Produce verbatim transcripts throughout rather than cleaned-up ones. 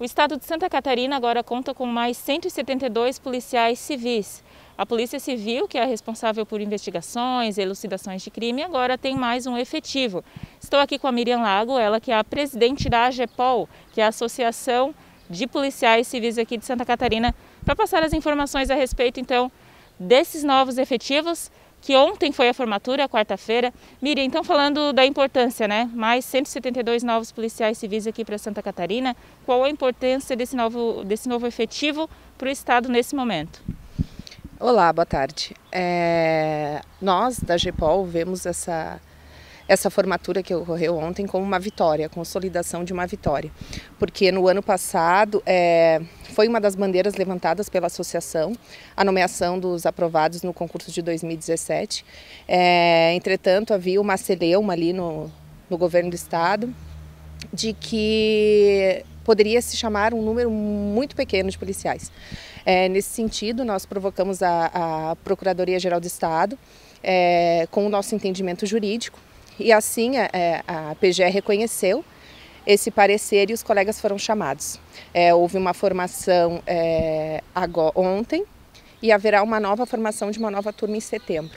O estado de Santa Catarina agora conta com mais cento e setenta e dois policiais civis. A Polícia Civil, que é a responsável por investigações e elucidações de crime, agora tem mais um efetivo. Estou aqui com a Miriam Lago, ela que é a presidente da AGEPOL, que é a Associação de Policiais Civis aqui de Santa Catarina, para passar as informações a respeito, então, desses novos efetivos, que ontem foi a formatura, quarta-feira. Miriam, então falando da importância, né? Mais cento e setenta e dois novos policiais civis aqui para Santa Catarina. Qual a importância desse novo, desse novo efetivo para o estado nesse momento? Olá, boa tarde. É, nós da AGEPOL vemos essa, essa formatura que ocorreu ontem como uma vitória, consolidação de uma vitória. Porque no ano passado é, foi uma das bandeiras levantadas pela associação, a nomeação dos aprovados no concurso de dois mil e dezessete. É, entretanto, havia uma celeuma ali no, no governo do estado de que poderia se chamar um número muito pequeno de policiais. É, nesse sentido, nós provocamos a, a Procuradoria-Geral do Estado é, com o nosso entendimento jurídico e assim é, a P G E reconheceu esse parecer e os colegas foram chamados. É, houve uma formação é, agora, ontem e haverá uma nova formação de uma nova turma em setembro.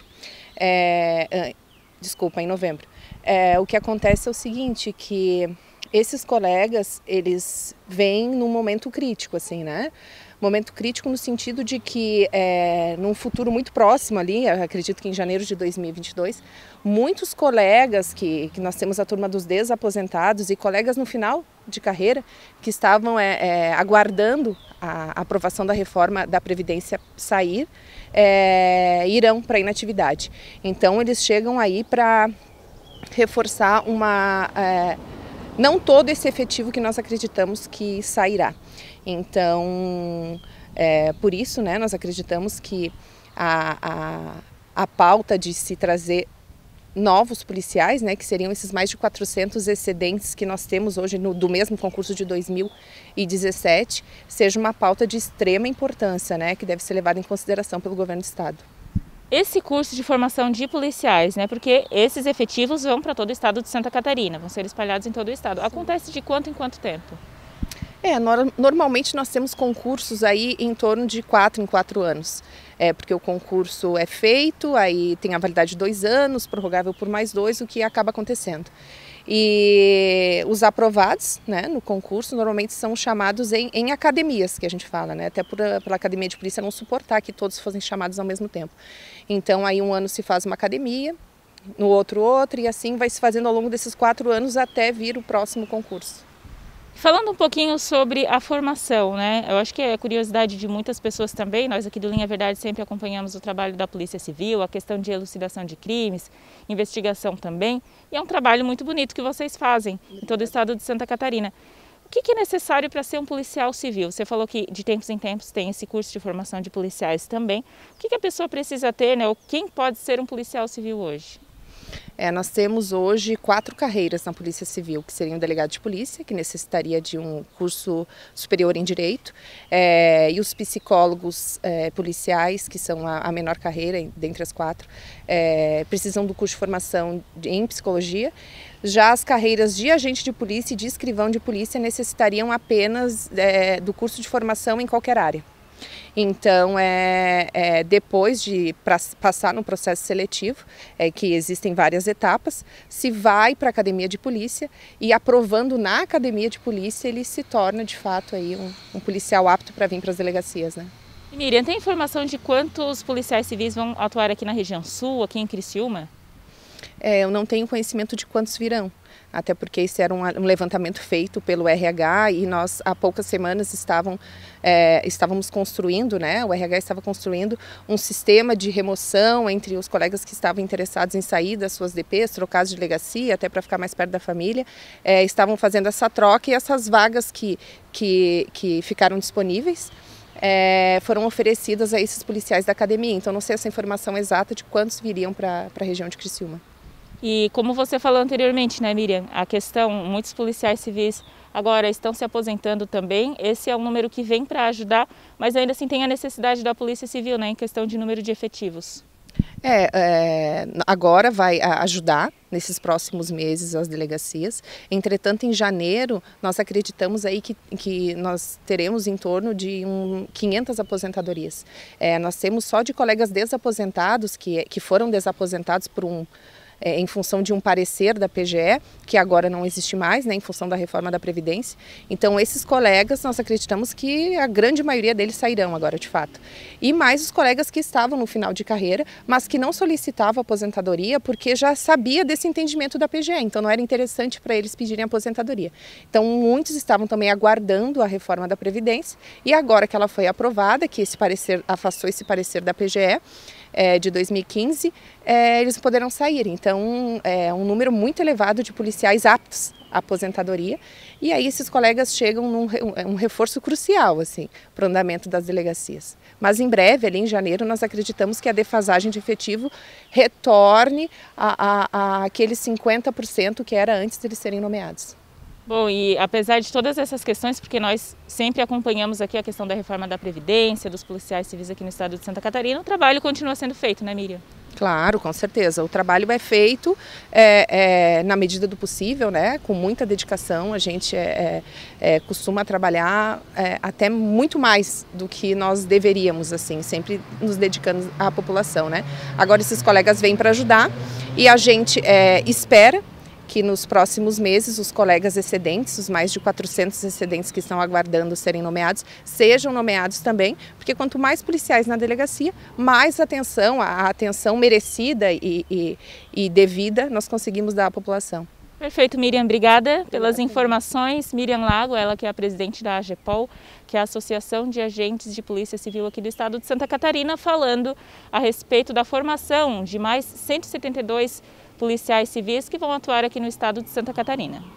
É, desculpa, em novembro. É, o que acontece é o seguinte, que esses colegas, eles vêm num momento crítico, assim, né? Momento crítico no sentido de que, é, num futuro muito próximo ali, acredito que em janeiro de dois mil e vinte e dois, muitos colegas, que, que nós temos a turma dos desaposentados e colegas no final de carreira, que estavam é, é, aguardando a aprovação da reforma da Previdência sair, é, irão para a inatividade. Então, eles chegam aí para reforçar uma... É, não todo esse efetivo que nós acreditamos que sairá. Então, é, por isso, né, nós acreditamos que a, a, a pauta de se trazer novos policiais, né, que seriam esses mais de quatrocentos excedentes que nós temos hoje no, do mesmo concurso de dois mil e dezessete, seja uma pauta de extrema importância, né, que deve ser levada em consideração pelo governo do estado. Esse curso de formação de policiais, né, porque esses efetivos vão para todo o estado de Santa Catarina, vão ser espalhados em todo o estado. Acontece de quanto em quanto tempo? É, normalmente nós temos concursos aí em torno de quatro em quatro anos. É, porque o concurso é feito, aí tem a validade de dois anos, prorrogável por mais dois, o que acaba acontecendo. E os aprovados, né, no concurso normalmente são chamados em, em academias, que a gente fala, né, até por, pela academia de polícia não suportar que todos fossem chamados ao mesmo tempo. Então aí um ano se faz uma academia, no outro outro, e assim vai se fazendo ao longo desses quatro anos até vir o próximo concurso. Falando um pouquinho sobre a formação, né? Eu acho que é curiosidade de muitas pessoas também. Nós aqui do Linha Verdade sempre acompanhamos o trabalho da Polícia Civil, a questão de elucidação de crimes, investigação também. E é um trabalho muito bonito que vocês fazem em todo o estado de Santa Catarina. O que é necessário para ser um policial civil? Você falou que de tempos em tempos tem esse curso de formação de policiais também. O que a pessoa precisa ter, né? Ou quem pode ser um policial civil hoje? É, nós temos hoje quatro carreiras na Polícia Civil, que seriam delegado de polícia, que necessitaria de um curso superior em Direito, é, e os psicólogos é, policiais, que são a, a menor carreira dentre as quatro, é, precisam do curso de formação em Psicologia. Já as carreiras de agente de polícia e de escrivão de polícia necessitariam apenas é, do curso de formação em qualquer área. Então, é, é, depois de pra, passar no processo seletivo, é, que existem várias etapas, se vai para a academia de polícia e aprovando na academia de polícia, ele se torna de fato aí um, um policial apto para vir para as delegacias, né? E Miriam, tem informação de quantos policiais civis vão atuar aqui na região sul, aqui em Criciúma? É, eu não tenho conhecimento de quantos virão, até porque esse era um, um levantamento feito pelo R H e nós há poucas semanas estavam, é, estávamos construindo, né, o R H estava construindo um sistema de remoção entre os colegas que estavam interessados em sair das suas D Ps, trocar de delegacia, até para ficar mais perto da família, é, estavam fazendo essa troca e essas vagas que, que, que ficaram disponíveis É, foram oferecidas a esses policiais da academia. Então não sei essa informação exata de quantos viriam para a região de Criciúma. E como você falou anteriormente, né, Miriam, a questão, muitos policiais civis agora estão se aposentando também. Esse é um número que vem para ajudar, mas ainda assim tem a necessidade da Polícia Civil, né, em questão de número de efetivos. É, é, agora vai ajudar nesses próximos meses as delegacias. Entretanto, em janeiro, nós acreditamos aí que, que nós teremos em torno de um, quinhentas aposentadorias. É, nós temos só de colegas desaposentados, que, que foram desaposentados por um... É, em função de um parecer da P G E, que agora não existe mais, né, em função da reforma da Previdência. Então, esses colegas, nós acreditamos que a grande maioria deles sairão agora, de fato. E mais os colegas que estavam no final de carreira, mas que não solicitavam aposentadoria porque já sabia desse entendimento da P G E, então não era interessante para eles pedirem aposentadoria. Então, muitos estavam também aguardando a reforma da Previdência, e agora que ela foi aprovada, que esse parecer, afastou esse parecer da P G E, É, de dois mil e quinze, é, eles poderão sair. Então, é um número muito elevado de policiais aptos à aposentadoria, e aí esses colegas chegam num um reforço crucial assim, para o andamento das delegacias. Mas em breve, ali em janeiro, nós acreditamos que a defasagem de efetivo retorne a, a, a aqueles cinquenta por cento que era antes de eles serem nomeados. Bom, e apesar de todas essas questões, porque nós sempre acompanhamos aqui a questão da reforma da Previdência, dos policiais civis aqui no estado de Santa Catarina, o trabalho continua sendo feito, né, Miriam? Claro, com certeza. O trabalho é feito é, é, na medida do possível, né? Com muita dedicação. A gente é, é, costuma trabalhar é, até muito mais do que nós deveríamos, assim, sempre nos dedicando à população, né? Agora esses colegas vêm para ajudar e a gente é, espera que nos próximos meses os colegas excedentes, os mais de quatrocentos excedentes que estão aguardando serem nomeados, sejam nomeados também, porque quanto mais policiais na delegacia, mais atenção, a atenção merecida e, e, e devida nós conseguimos dar à população. Perfeito, Miriam, obrigada pelas informações. Miriam Lago, ela que é a presidente da AGEPOL, que é a Associação de Agentes de Polícia Civil aqui do estado de Santa Catarina, falando a respeito da formação de mais cento e setenta e dois policiais civis que vão atuar aqui no estado de Santa Catarina.